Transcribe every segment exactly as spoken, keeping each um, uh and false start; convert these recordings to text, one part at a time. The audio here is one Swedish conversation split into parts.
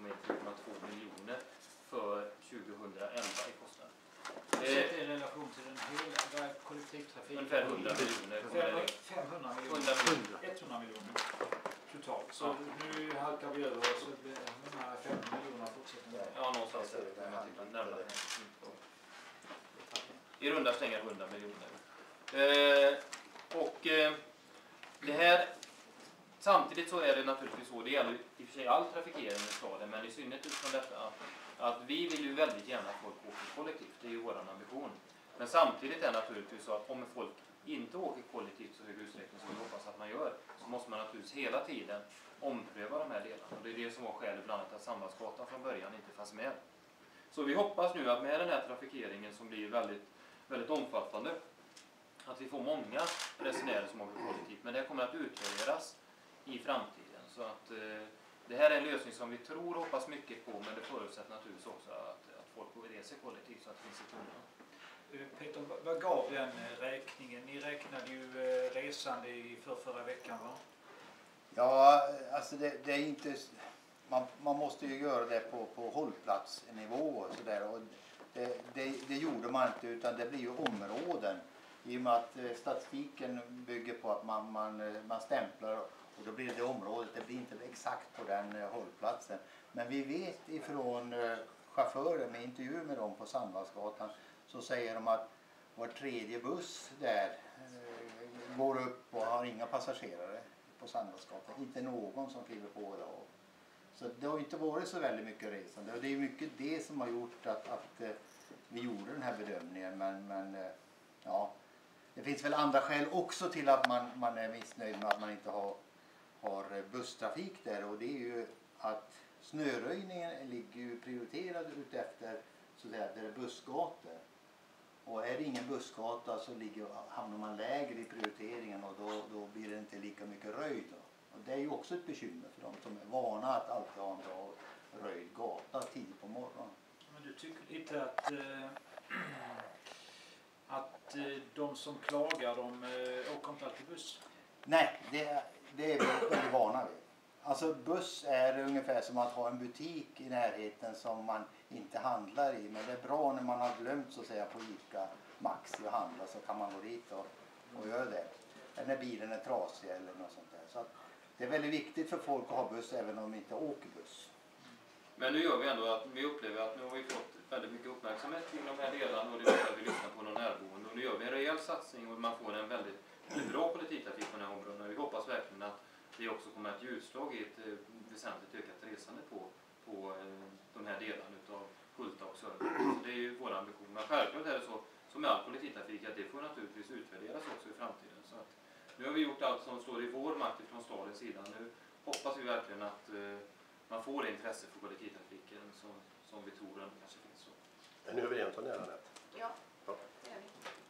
komma in tre komma två miljoner för tjugohundraelva i kostnad. Sätt i relation till den hela kollektivtrafiken. Ungefär hundra miljoner. femhundra miljoner. etthundra miljoner totalt. Så ja. Nu halkar vi över så det blir femhundra miljoner fortsättningen. Ja, någonstans där. Närmare. I runda slängar hundra miljoner. Eh, och eh, det här, samtidigt så är det naturligtvis så, det gäller i och för sig all trafikering i staden, men i synnerhet utifrån detta att, att vi vill ju väldigt gärna att folk åker kollektivt, det är ju vår ambition. Men samtidigt är det naturligtvis så att om folk inte åker kollektivt så hög utsträckning som vi hoppas att man gör, så måste man naturligtvis hela tiden ompröva de här delarna. Och det är det som var skälet bland annat att Sandvalsgatan från början inte fanns med. Så vi hoppas nu att med den här trafikeringen som blir väldigt, väldigt omfattande, att vi får många resenärer som åker kollektivt. Men det kommer att utvärderas i framtiden. Så att eh, det här är en lösning som vi tror och hoppas mycket på, men det förutsätter naturligtvis också att, att folk reser kollektivt så att det finns i tunnan. Peter, vad gav den räkningen? Ni räknade ju resande i för förra veckan, va? Ja, alltså det, det är inte... Man, man måste ju göra det på, på hållplatsnivå och sådär. Och det, det, det gjorde man inte, utan det blir ju områden. I och med att statistiken bygger på att man, man, man stämplar och då blir det området, det blir inte exakt på den hållplatsen. Men vi vet ifrån chaufförer med intervju med dem på Sandvalsgatan, så säger de att var tredje buss där eh, går upp och har inga passagerare på Sandvalsgatan. Inte någon som kliver på idag. Så det har inte varit så väldigt mycket resande. Och det är mycket det som har gjort att, att eh, vi gjorde den här bedömningen. Men, men eh, ja, det finns väl andra skäl också till att man, man är missnöjd med att man inte har, har busstrafik där. Och det är ju att snöröjningen ligger ju prioriterad utefter så där, där det är bussgator. Och är det ingen bussgata så ligger, hamnar man lägre i prioriteringen och då, då blir det inte lika mycket röjd. Då. Och det är ju också ett bekymmer för de som är vana att alltid ha en bra röjd gata tidigt på morgonen. Men du tycker inte att, äh, att äh, de som klagar, de äh, åker inte alltid buss? Nej, det, det är vi väldigt vana vid. Alltså buss är ungefär som att ha en butik i närheten som man inte handlar i. Men det är bra när man har glömt så att säga på Ica Maxi och handla, så kan man gå dit och, och göra det. Eller när bilen är trasig eller något sånt där. Så att det är väldigt viktigt för folk att ha buss även om de inte åker buss. Men nu gör vi ändå att vi upplever att nu har vi fått väldigt mycket uppmärksamhet kring de här delarna och det är att vi lyssnar på någon närboende. Och nu gör vi en rejäl satsning och man får en väldigt, väldigt bra kollektivtrafik på den här områden. Vi hoppas verkligen att det också kommer att ge utslag i ett eh, väsentligt ökat resande på, på eh, de här delarna av Hulta och Söderberg. Så det är ju vår ambition. Men självklart är det så, som med all kollektivtrafik, att det får naturligtvis utvärderas också i framtiden. Så att, nu har vi gjort allt som står i vår makt från stadens sida. Nu hoppas vi verkligen att eh, man får det intresse för kollektivtrafiken som, som vi tror ändå kanske finns. Så. Men nu är vi egentligen nära rätt. Ja, ja, det är vi.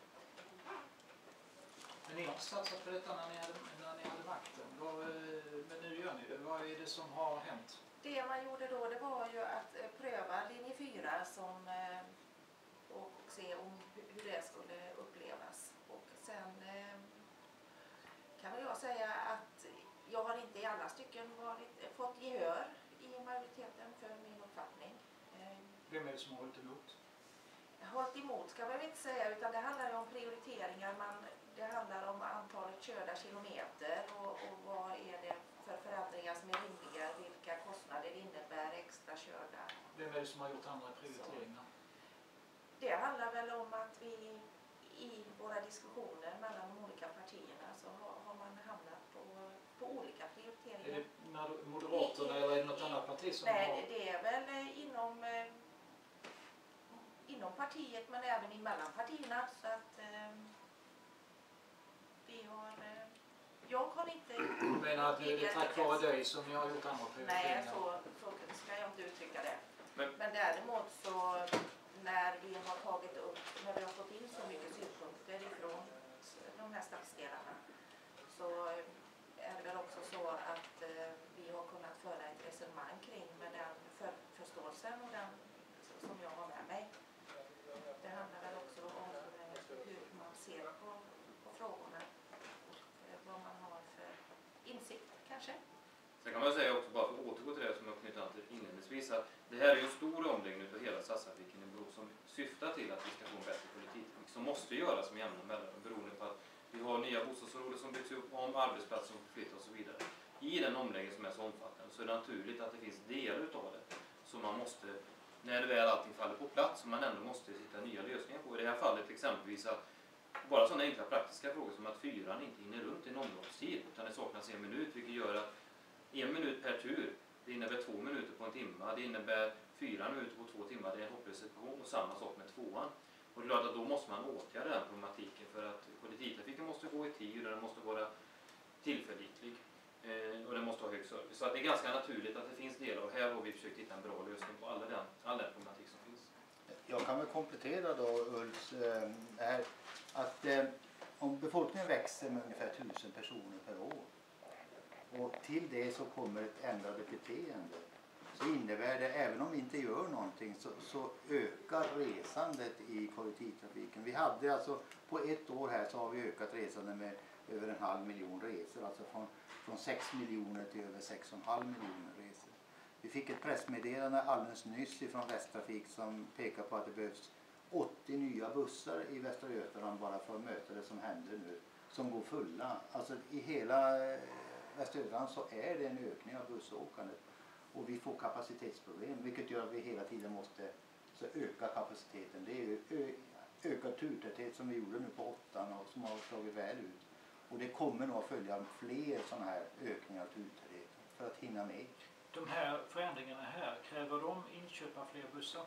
Men ni har inte satsat på detta när ni hade, när ni hade makten. Vad, men nu gör ni det. Vad är det som har hänt? Det man gjorde då, det var ju att pröva linje fyra som, och se om hur det skulle upplevas. Och sen kan jag säga att jag har inte i alla stycken varit, fått gehör i majoriteten för min uppfattning. Vem är det som har hållit emot? Hållit emot ska man inte säga, utan det handlar ju om prioriteringar. Man, det handlar om antalet körda kilometer och, och vad är det för förändringar som är rimliga, vilka kostnader det innebär extra körda. Vem är det som har gjort andra prioriteringar? Så, det handlar väl om att vi i våra diskussioner mellan de olika partierna så har, har man hamnat på, på olika prioriteringar. Är det Moderaterna eller är det något annat parti som nej, har... Nej, det är väl inom, eh, inom partiet men även mellan partierna. Så att eh, vi har... Eh, jag har inte... Du menar att det är tack vare dig som ni har gjort andra prioriteringar? Nej, så, så ska jag inte uttrycka det. Men, men däremot så... När vi har tagit upp, när vi har fått in så mycket synpunkter ifrån de här stadsdelarna, så är det väl också så att eh, vi har kunnat föra ett resonemang kring med den för, förståelsen och den som jag har med mig. Det handlar väl också om eh, hur man ser på, på frågorna och eh, vad man har för insikt kanske. Sen kan man säga också, bara för att återgå till det som jag knyta an till inledningsvis att det här är ju en stor omläggning av hela stadstrafiken i Borås som syftar till att vi ska få en bättre kollektivtrafik som måste göras med jämna mellanrum beroende på att vi har nya bostadsområden som byggs upp om arbetsplatser som flyttar och så vidare. I den omläggning som är så omfattande så är det naturligt att det finns delar utav det som man måste, när det väl allting faller på plats, som man ändå måste hitta nya lösningar på. I det här fallet exempelvis att bara sådana enkla praktiska frågor som att fyran inte hinner runt i en omloppstid utan det saknas en minut, vilket gör att en minut per tur, det innebär två minuter på en timme, det innebär fyra minuter på två timmar, det är en hopplös situation och samma sak med tvåan. Och det är klart att då måste man åtgärda den problematiken för att kollektivtrafiken måste gå i tid och den måste vara tillförlitlig eh, och den måste ha hög service. Så att det är ganska naturligt att det finns delar och här har vi försökt hitta en bra lösning på alla den, all den problematik som finns. Jag kan väl komplettera då Ulfs eh, här, att eh, om befolkningen växer med ungefär tusen personer per år och till det så kommer ett ändrat beteende så innebär det, även om vi inte gör någonting, så, så ökar resandet i kollektivtrafiken. Vi hade alltså på ett år här så har vi ökat resandet med över en halv miljon resor, alltså från, från sex miljoner till över sex och en halv miljoner resor. Vi fick ett pressmeddelande alldeles nyss från Västtrafik som pekar på att det behövs åttio nya bussar i Västra Götaland bara för att möta det som händer nu, som går fulla. Alltså i hela Västra Götaland så är det en ökning av bussåkandet och vi får kapacitetsproblem, vilket gör att vi hela tiden måste så öka kapaciteten. Det är ju ö, ökad turtäthet som vi gjorde nu på åttan och som har slagit väl ut. Och det kommer nog att följa fler sådana här ökningar av turtäthet för att hinna med. De här förändringarna här, kräver de inköp av fler bussar?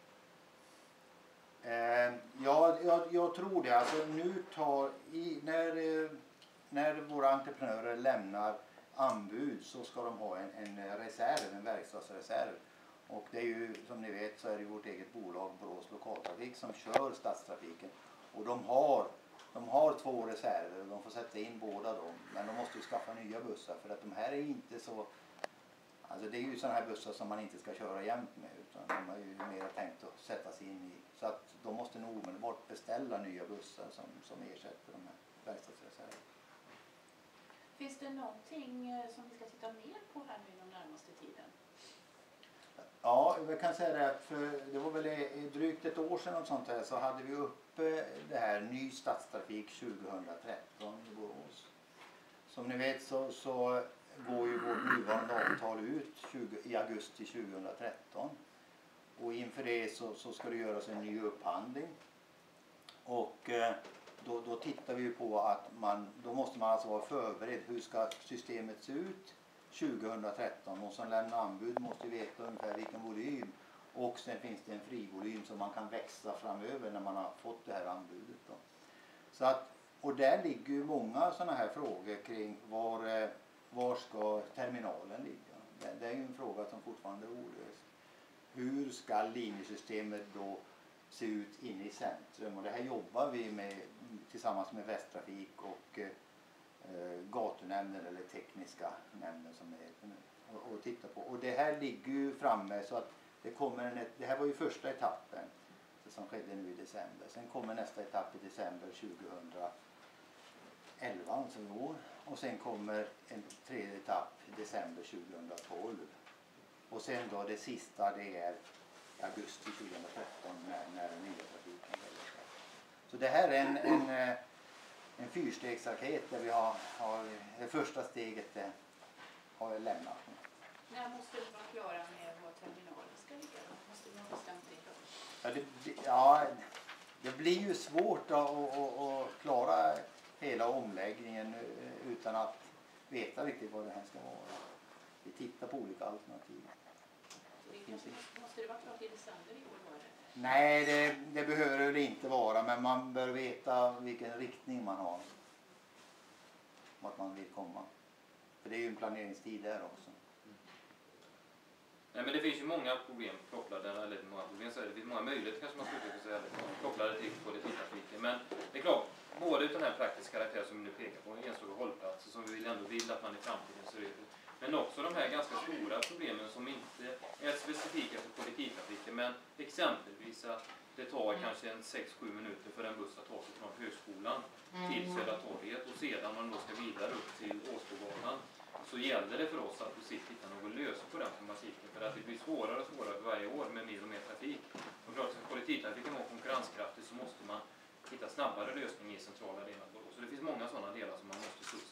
Eh, ja, jag, jag tror det. Alltså nu tar i, när, när våra entreprenörer lämnar anbud så ska de ha en, en reserv, en verkstadsreserv. Och det är ju, som ni vet så är det vårt eget bolag Borås Lokaltrafik som kör stadstrafiken. Och de har, de har två reserver och de får sätta in båda dem. Men de måste ju skaffa nya bussar för att de här är inte så... Alltså det är ju sådana här bussar som man inte ska köra jämt med utan de har ju mer tänkt att sätta sig in i. Så att de måste nog omedelbart beställa nya bussar som, som ersätter de här verkstadsreserverna. Finns det någonting som vi ska titta mer på här nu den närmaste tiden? Ja, jag kan säga det att för det var väl i drygt ett år sedan och sånt här så hade vi uppe det här ny stadstrafik tjugohundratretton i Borås. Som ni vet så, så går ju vårt nuvarande avtal ut tjugo, i augusti tjugohundratretton. Och inför det så, så ska det göras en ny upphandling. Och eh, då, då tittar vi ju på att man, då måste man alltså vara förberedd. Hur ska systemet se ut tjugohundratretton? Och som lämnar anbud måste veta ungefär vilken volym. Och sen finns det en frivolym som man kan växa framöver när man har fått det här anbudet. Då. Så att, och där ligger ju många sådana här frågor kring var, var ska terminalen ligga. Det, det är ju en fråga som fortfarande är olöst. Hur ska linjesystemet då se ut inne i centrum? Och det här jobbar vi med tillsammans med Västtrafik och eh, gatunämnden eller tekniska nämnden som det heter nu. Och, och titta på. Och det här ligger ju framme så att det kommer en, det här var ju första etappen som skedde nu i december. Sen kommer nästa etapp i december tjugohundraelva, alltså i år. Och sen kommer en tredje etapp i december tjugohundratolv. Och sen då det sista det är augusti tjugohundratretton när, när den nya trafiken väljer. Så det här är en, en, en fyrstegsraket där vi har, har det första steget det har jag lämnat. När måste vi vara klara med var terminalen ska ligga? Måste vi ha bestämt det då? Ja, det, ja, det blir ju svårt att, att, att klara hela omläggningen utan att veta riktigt vad det här ska vara. Vi tittar på olika alternativ. Det måste, måste det vara klart i december i år? Var det? Nej, det, det behöver det inte vara, men man bör veta vilken riktning man har. Vart man vill komma. För det är ju en planeringstid där också. Nej, men det finns ju många problem kopplade, eller många problem, så är det, det finns många möjligheter kanske man skulle säga, kopplade till kollektivtrafiken. Men det är klart, både utan den här praktiska karaktär som vi nu pekar på, enstaka hållplatser som vi ändå vill att man i framtiden ser ut. Men också de här ganska stora problemen som inte är specifika för kollektivtrafiken, men exempelvis att det tar mm. kanske en sex sju minuter för en buss att ta sig från högskolan mm. till Södra torget och sedan man då ska vidare upp till Åsbogatan. så gäller det för oss att på sikt hitta någon lösning på den problematiken. För att det blir svårare och svårare för varje år med mer och mer trafik. Och klart, ska kollektivtrafiken vara konkurrenskraftig så måste man hitta snabbare lösning i centrala delar av Borås. Så det finns många sådana delar som man måste